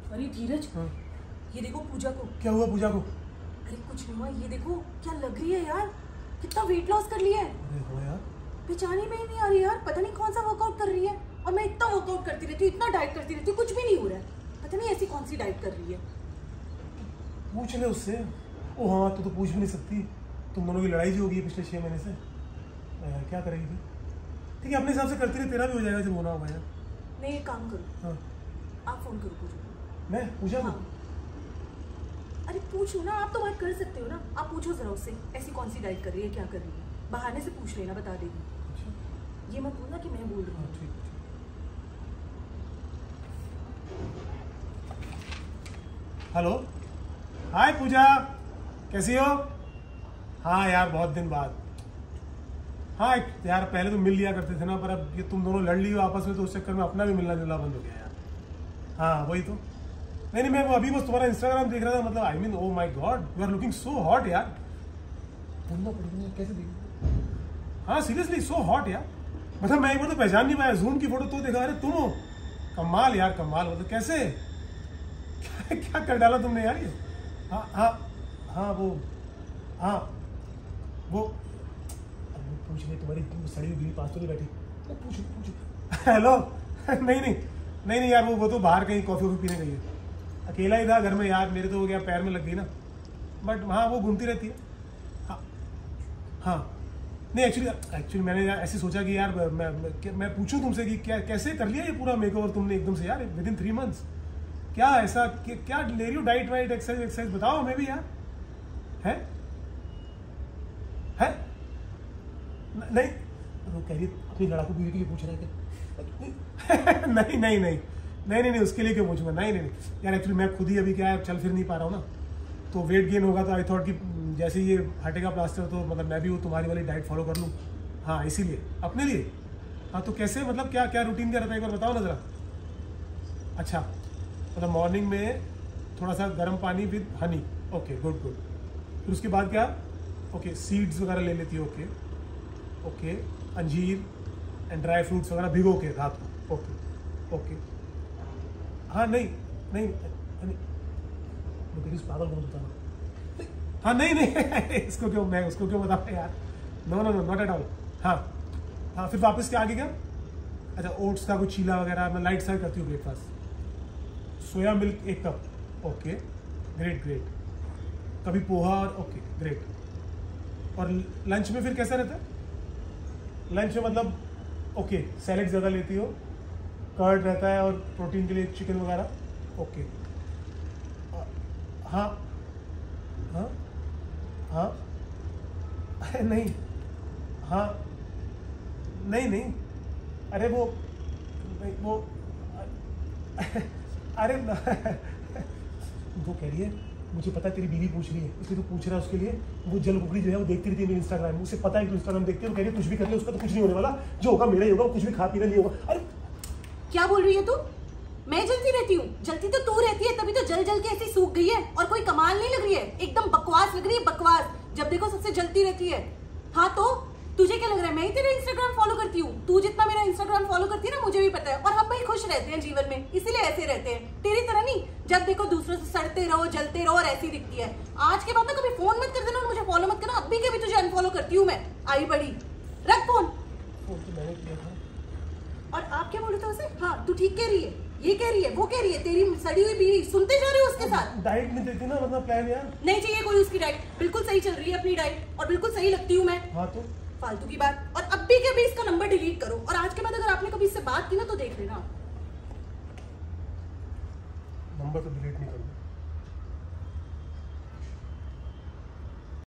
अरे धीरज, हाँ। ये देखो पूजा को। क्या हुआ पूजा को? अरे कुछ नहीं हुआ, ये देखो क्या लग रही है यार, कितना वेट लॉस कर लिया है। अरे हाँ यार, पहचान ही में ही नहीं आ रही यार, पता नहीं कौन सा वर्कआउट कर रही है। और मैं इतना वर्कआउट करती रहती हूँ, इतना डाइट करती रहती हूँ, कुछ भी नहीं हो रहा है। पता नहीं ऐसी कौन सी डाइट कर रही है। पूछ ले उससे। ओ हाँ, तो पूछ भी नहीं सकती। तुम दोनों की लड़ाई जो होगी पिछले 6 महीने से, क्या करेगी फिर? ठीक है, अपने हिसाब से करती रहे, तेरा भी हो जाएगा जब होना होगा यार। नहीं, एक काम करो, हाँ, आप फोन करो पूजा को। मैं पूछा हाँ। अरे पूछो ना, आप तो बात कर सकते हो ना, आप पूछो जरा उससे, ऐसी कौन सी डाइट कर रही है, क्या कर रही है। बहाने से पूछ लेना, बता देगी। अच्छा, ये मत बोलना कि मैं बोल रही हाँ हूँ। ठीक है। हेलो, हाय पूजा, कैसी हो? हाँ यार, बहुत दिन बाद। हाँ यार, पहले तो मिल लिया करते थे ना, पर अब ये तुम दोनों लड़ ली हो आपस में, तो उस चक्कर में अपना भी मिलना जुलना बंद हो गया यार। हाँ वही तो। नहीं, मैं अभी बस तुम्हारा इंस्टाग्राम देख रहा था, मतलब I mean oh my god, you are looking so hot यार। बोलना पड़ेगा, कैसे देख? हाँ सीरियसली सो हॉट यार, मतलब मैं एक बार तो पहचान नहीं पाया, जूम की फोटो तो देखा, अरे तुम हो। कमाल यार, कमाल, मतलब कैसे क्या कर डाला तुमने यार ये? हाँ हाँ हाँ, हाँ वो पूछ ले, तुम्हारी सड़ी हुई पास तो नहीं बैठी, वो पूछ। हेलो नहीं यार, वो तो बाहर कहीं कॉफी वॉफी पीने गई है। अकेला ही था घर में यार, मेरे तो हो गया पैर में लग गई ना, बट हाँ वो घूमती रहती है। हाँ हाँ, नहीं एक्चुअली मैंने यार ऐसे सोचा कि यार मैं पूछूं तुमसे कि क्या कैसे कर लिया ये पूरा मेकओवर तुमने एकदम से यार, विद इन 3 मंथ्स? क्या ऐसा क्या ले रही हो, डाइट वाइट एक्सरसाइज बताओ हमें भी यार। है नहीं, वो कह रही अपनी लड़ाकू बीवी के लिए पूछ रहा है क्या? नहीं, उसके लिए क्यों पूछूंगा? नहीं यार, एक्चुअली मैं खुद ही अभी क्या है, चल फिर नहीं पा रहा हूँ ना, तो वेट गेन होगा, तो आई थॉट कि जैसे ये हटेगा प्लास्टर तो मतलब मैं भी वो तुम्हारी वाली डाइट फॉलो कर लूँ। हाँ इसीलिए, अपने लिए। हाँ तो कैसे, मतलब क्या रूटीन क्या रहता है, एक बार बताओ ना ज़रा। अच्छा, मतलब मॉर्निंग में थोड़ा सा गर्म पानी विद हनी, ओके गुड। फिर उसके बाद क्या? ओके, सीड्स वगैरह ले लेती है, ओके, अंजीर एंड ड्राई फ्रूट्स वगैरह भिगो के रात को, ओके। हाँ नहीं पागल कौन होता है? हाँ नहीं इसको क्यों, मैं उसको क्यों बताऊँ यार? No not at all. हाँ फिर वापस क्या आगे क्या? अच्छा, ओट्स का कुछ चीला वगैरह, मैं लाइट साइड करती हूँ breakfast. Soya milk 1 cup, okay great. कभी पोहा, और ओके ग्रेट। और लंच में फिर कैसा रहता है? लंच में मतलब ओके, सैलेड ज़्यादा लेती हो, कर्ड रहता है और प्रोटीन के लिए चिकन वगैरह, ओके। हाँ नहीं, हाँ नहीं, अरे वो अरे वो कह रही है, मुझे पता है तेरी बीवी पूछ रही है, इसलिए तू पूछ रहा है उसके लिए। वो जल कुकड़ी जो है वो देखती रहती है मेरे इंस्टाग्राम में, उसे पता है कि इंस्टाग्राम देखती है, वो कह रही है कुछ भी कर ले, उसका तो कुछ नहीं होने वाला, जो होगा मेरा ही होगा, कुछ भी खा पीना नहीं होगा। अरे क्या बोल रही है तू? मैं जलती रहती हूँ? जलती तो तू रहती है, तभी तो जल के ऐसी सूख गई है, और कोई कमाल नहीं लग रही है, एकदम बकवास लग रही है, बकवास। जब देखो सबसे जलती रहती है। हाँ तो तुझे क्या लग रहा है मैं ही तेरा इंस्टाग्राम फॉलो करती हूँ? तू जितना मेरा इंस्टाग्राम फॉलो करती है ना, मुझे भी पता है। और हम भाई खुश रहते हैं जीवन में, इसीलिए ऐसे रहते हैं, तेरी तरह नहीं जब देखो दूसरों से सड़ते रहो, जलते रहो और ऐसी दिखती है। आज के बाद ना कभी फोन मत कर देना और मुझे फॉलो मत करना, अभी के भी तुझे अनफॉलो करती हूँ मैं। आई बड़ी, रख फोन। और आप क्या बोल रहे थे उसे? हाँ तू ठीक कह रही है, ये कह रही है, वो कह रही है, तेरी सड़ी हुई बीवी सुनते जा रहे हो उसके साथ। डाइट नहीं देती ना, मतलब प्लान यार नहीं चाहिए कोई उसकी डाइट, बिल्कुल सही चल रही है अपनी डाइट, और बिल्कुल सही लगती हूँ मैं। हाँ तो फालतू की बात। और अब भी के भी इसका नंबर डिलीट करो, और आज के बाद अगर आपने कभी इससे बात की ना तो देख लेना। नंबर तो डिलीट नहीं करूँगा।